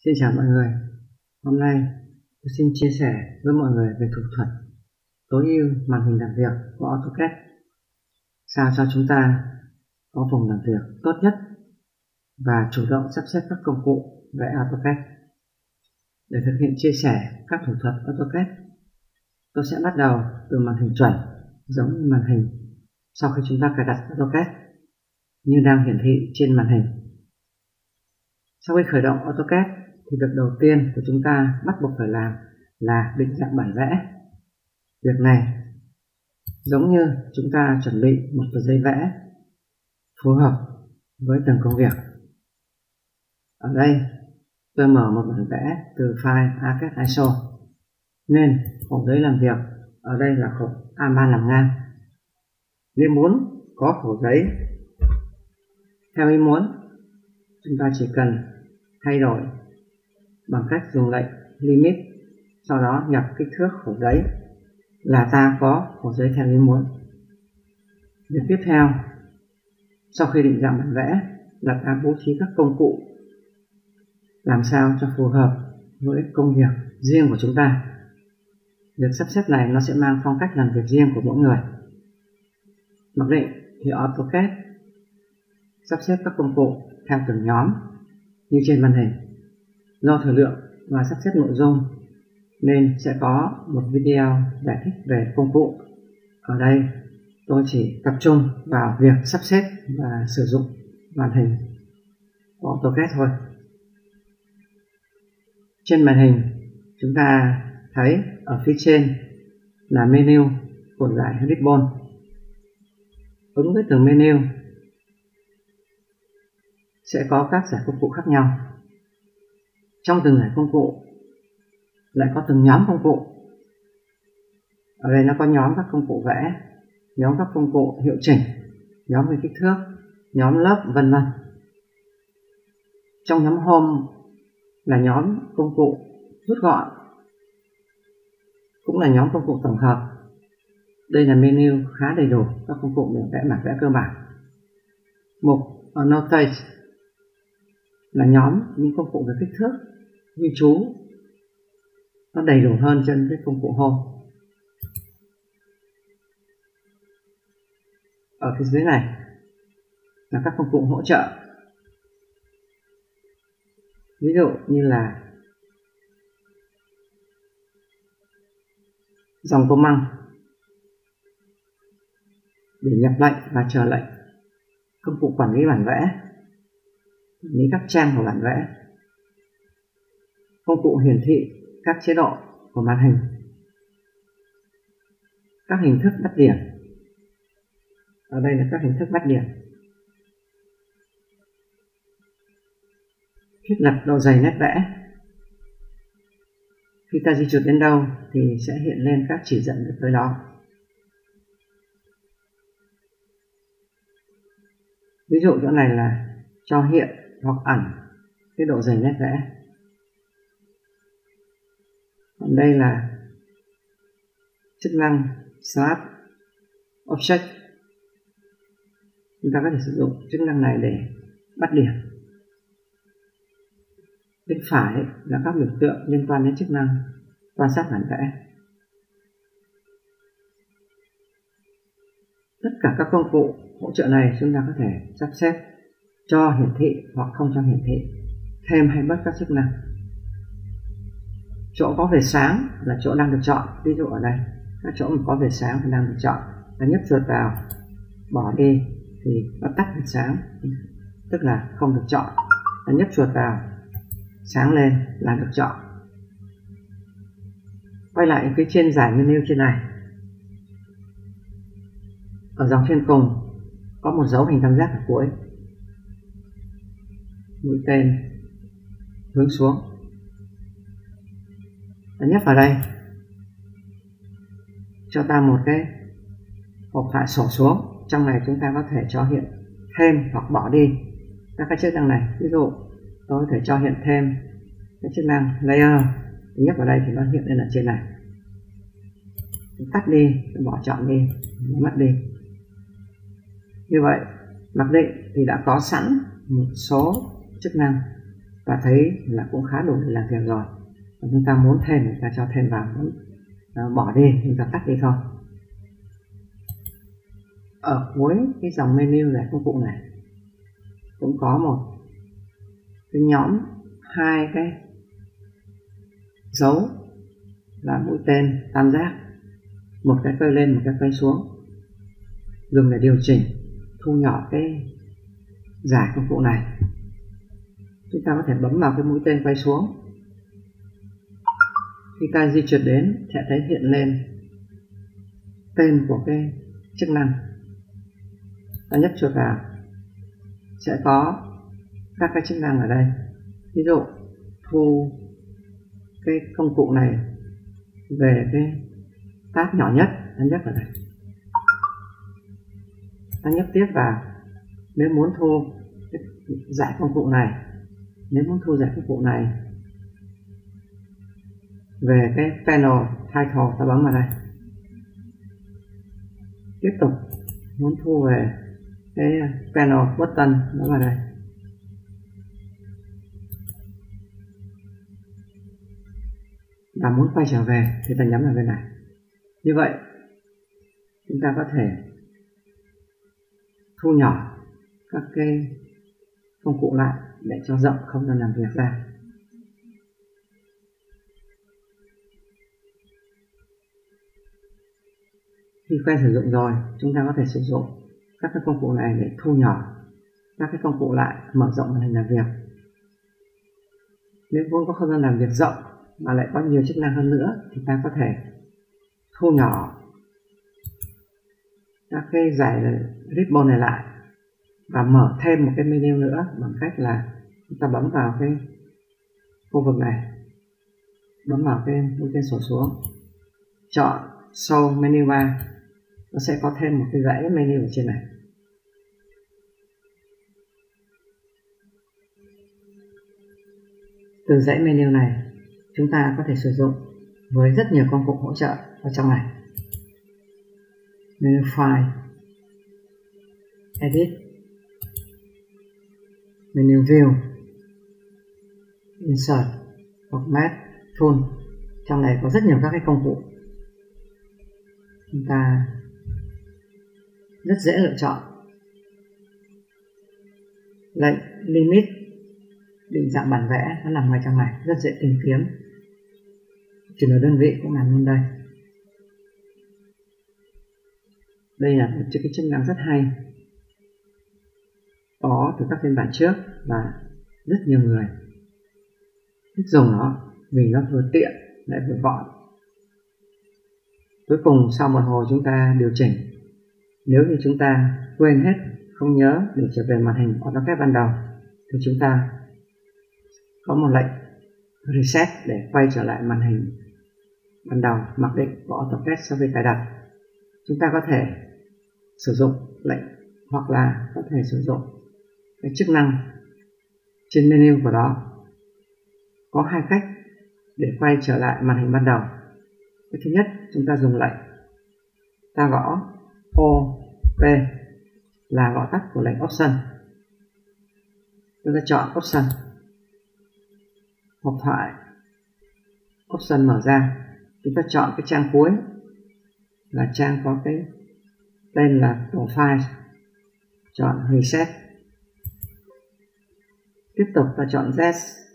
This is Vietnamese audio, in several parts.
Xin chào mọi người. Hôm nay tôi xin chia sẻ với mọi người về thủ thuật tối ưu màn hình làm việc của AutoCAD, sao cho chúng ta có vùng làm việc tốt nhất và chủ động sắp xếp các công cụ về AutoCAD. Để thực hiện chia sẻ các thủ thuật AutoCAD, tôi sẽ bắt đầu từ màn hình chuẩn, giống như màn hình sau khi chúng ta cài đặt AutoCAD như đang hiển thị trên màn hình. Sau khi khởi động AutoCAD thì việc đầu tiên của chúng ta bắt buộc phải làm là định dạng bản vẽ. Việc này giống như chúng ta chuẩn bị một tờ giấy vẽ phù hợp với từng công việc. Ở đây tôi mở một bản vẽ từ file AutoCAD ISO, nên khổ giấy làm việc ở đây là khổ A3 làm ngang. Nếu muốn có khổ giấy theo ý muốn, chúng ta chỉ cần thay đổi bằng cách dùng lệnh limit, sau đó nhập kích thước khổ giấy là ta có khổ giấy theo ý muốn. Việc tiếp theo sau khi định dạng bản vẽ là ta bố trí các công cụ làm sao cho phù hợp với công việc riêng của chúng ta. Việc sắp xếp này nó sẽ mang phong cách làm việc riêng của mỗi người. Mặc định thì AutoCAD sắp xếp các công cụ theo từng nhóm như trên màn hình. Do thời lượng và sắp xếp nội dung nên sẽ có một video giải thích về công cụ. Ở đây tôi chỉ tập trung vào việc sắp xếp và sử dụng màn hình của AutoCAD thôi. Trên màn hình chúng ta thấy ở phía trên là menu của giải ribbon. Ứng với từng menu sẽ có các giải công cụ khác nhau. Trong từng giải công cụ lại có từng nhóm công cụ. Ở đây nó có nhóm các công cụ vẽ, nhóm các công cụ hiệu chỉnh, nhóm về kích thước, nhóm lớp, vân vân. Trong nhóm Home là nhóm công cụ rút gọn, cũng là nhóm công cụ tổng hợp. Đây là menu khá đầy đủ các công cụ để vẽ bản vẽ cơ bản. Mục Annotate là nhóm những công cụ về kích thước, ghi chú, nó đầy đủ hơn trên cái công cụ Home. Ở phía dưới này là các công cụ hỗ trợ, ví dụ như là dòng command để nhập lệnh và chờ lệnh, công cụ quản lý bản vẽ, quản lý các trang của bản vẽ, công cụ hiển thị các chế độ của màn hình, các hình thức bắt điểm. Ở đây là các hình thức bắt điểm. Thiết lập độ dày nét vẽ. Khi ta di chuyển đến đâu thì sẽ hiện lên các chỉ dẫn được tới đó. Ví dụ chỗ này là cho hiện hoặc ẩn cái độ dày nét vẽ. Còn đây là chức năng Slab Object. Chúng ta có thể sử dụng chức năng này để bắt điểm. Bên phải là các biểu tượng liên quan đến chức năng quan sát bản vẽ. Tất cả các công cụ hỗ trợ này chúng ta có thể sắp xếp cho hiển thị hoặc không cho hiển thị, thêm hay bớt các chức năng. Chỗ có vệt sáng là chỗ đang được chọn. Ví dụ ở đây, các chỗ mà có vệt sáng thì đang được chọn. Ta nhấp chuột vào, bỏ đi thì nó tắt vệt sáng, tức là không được chọn. Ta nhấp chuột vào, sáng lên là được chọn. Quay lại phía trên giải menu trên này, ở dòng trên cùng có một dấu hình tam giác ở cuối, mũi tên hướng xuống. Ta nhấp vào đây, cho ta một cái hộp thoại sổ xuống. Trong này chúng ta có thể cho hiện thêm hoặc bỏ đi các cái chức năng này. Ví dụ tôi có thể cho hiện thêm cái chức năng layer, nhấp vào đây thì nó hiện lên ở trên này. Tắt đi, bỏ chọn đi, mất đi. Như vậy mặc định thì đã có sẵn một số chức năng ta thấy là cũng khá đủ để làm việc rồi. Và chúng ta muốn thêm thì ta cho thêm vào, muốn bỏ đi chúng ta tắt đi thôi. Ở cuối cái dòng menu giải công cụ này cũng có một cái nhóm hai cái dấu là mũi tên tam giác, một cái quay lên một cái quay xuống, dùng để điều chỉnh thu nhỏ cái giải công cụ này. Chúng ta có thể bấm vào cái mũi tên quay xuống, khi ta di chuyển đến sẽ thấy hiện lên tên của cái chức năng. Ta nhấp chuột vào sẽ có các cái chức năng ở đây. Ví dụ thu cái công cụ này về cái tab nhỏ nhất, ta nhấp vào đây, ta nhấp tiếp vào. Nếu muốn thu cái giải công cụ này, nếu muốn thu giải công cụ này về cái panel title, ta bấm vào đây. Tiếp tục muốn thu về cái panel button, bấm vào đây. Và muốn quay trở về thì ta nhấn vào bên này. Như vậy chúng ta có thể thu nhỏ các cái công cụ lại để cho rộng không gian làm việc ra. Khi quen sử dụng rồi, chúng ta có thể sử dụng các cái công cụ này để thu nhỏ các cái công cụ lại, mở rộng màn hình làm việc. Nếu muốn có không gian làm việc rộng mà lại có nhiều chức năng hơn nữa thì ta có thể thu nhỏ các cái giải ribbon này lại và mở thêm một cái menu nữa bằng cách là chúng ta bấm vào cái khu vực này, bấm vào cái mũi tên sổ xuống, chọn Show Menu Bar, nó sẽ có thêm một cái dãy menu ở trên này. Từ dãy menu này chúng ta có thể sử dụng với rất nhiều công cụ hỗ trợ ở trong này. Menu File, Edit, menu View, Insert, Format, Tool. Trong này có rất nhiều các cái công cụ, chúng ta rất dễ lựa chọn. Lệnh Limit, định dạng bản vẽ, nó nằm ngoài trong này, rất dễ tìm kiếm. Chuyển đổi đơn vị cũng nằm luôn đây. Đây là một cái chức năng rất hay, có từ các phiên bản trước và rất nhiều người thích dùng nó vì nó vừa tiện lại vừa gọn. Cuối cùng sau một hồi chúng ta điều chỉnh, nếu như chúng ta quên hết, không nhớ để trở về màn hình AutoCAD ban đầu thì chúng ta có một lệnh Reset để quay trở lại màn hình ban đầu mặc định của AutoCAD sau khi cài đặt. Chúng ta có thể sử dụng lệnh hoặc là có thể sử dụng cái chức năng trên menu của đó. Có hai cách để quay trở lại màn hình ban đầu. Cái thứ nhất, chúng ta dùng lệnh, ta gõ OP là gọi tắt của lệnh Option. Chúng ta chọn Option, hộp thoại Option mở ra. Chúng ta chọn cái trang cuối là trang có cái tên là Profile, chọn Reset. Tiếp tục ta chọn Yes.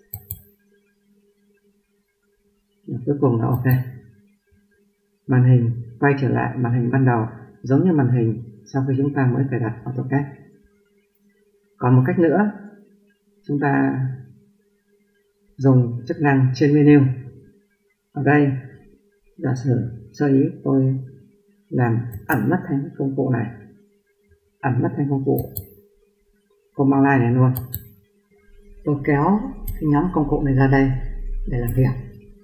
Và cuối cùng là OK. Màn hình quay trở lại màn hình ban đầu giống như màn hình sau khi chúng ta mới cài đặt AutoCAD. Còn một cách nữa, chúng ta dùng chức năng trên menu. Ở đây giả sử sơ ý tôi làm ẩn mất thành công cụ này, ẩn mất thành công cụ command line này luôn. Tôi kéo cái nhóm công cụ này ra đây để làm việc.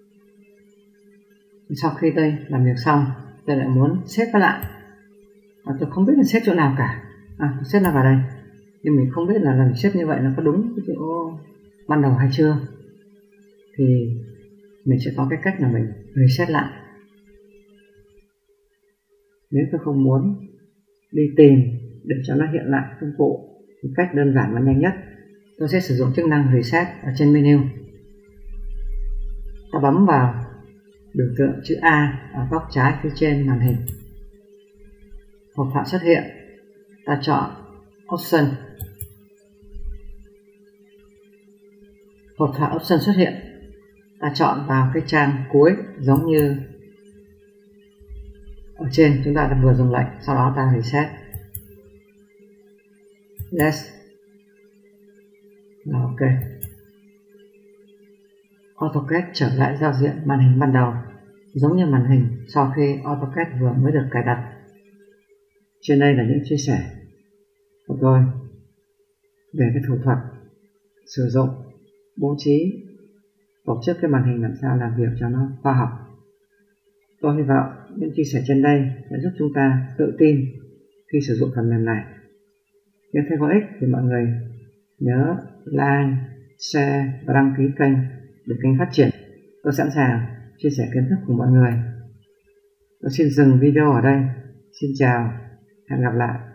Sau khi tôi làm việc xong, tôi lại muốn xếp nó lại và tôi không biết là xếp chỗ nào cả. Tôi xếp nó vào đây, nhưng mình không biết là lần xếp như vậy nó có đúng cái chỗ ban đầu hay chưa, thì mình sẽ có cái cách là mình reset lại. Nếu tôi không muốn đi tìm để cho nó hiện lại công cụ thì cách đơn giản và nhanh nhất, tôi sẽ sử dụng chức năng Reset ở trên menu. Ta bấm vào biểu tượng chữ A ở góc trái phía trên màn hình. Hộp thoại xuất hiện, ta chọn Option. Hộp thoại Option xuất hiện, ta chọn vào cái trang cuối giống như ở trên chúng ta đã vừa dùng lệnh, sau đó ta Reset. Yes. Rồi, ok. AutoCAD trở lại giao diện màn hình ban đầu, giống như màn hình sau khi AutoCAD vừa mới được cài đặt. Trên đây là những chia sẻ của tôi về cái thủ thuật sử dụng, bố trí, tổ chức cái màn hình làm sao làm việc cho nó khoa học. Tôi hy vọng những chia sẻ trên đây sẽ giúp chúng ta tự tin khi sử dụng phần mềm này. Nếu thấy có ích thì mọi người nhớ like, share và đăng ký kênh để kênh phát triển. Tôi sẵn sàng chia sẻ kiến thức cùng mọi người. Tôi xin dừng video ở đây. Xin chào, hẹn gặp lại.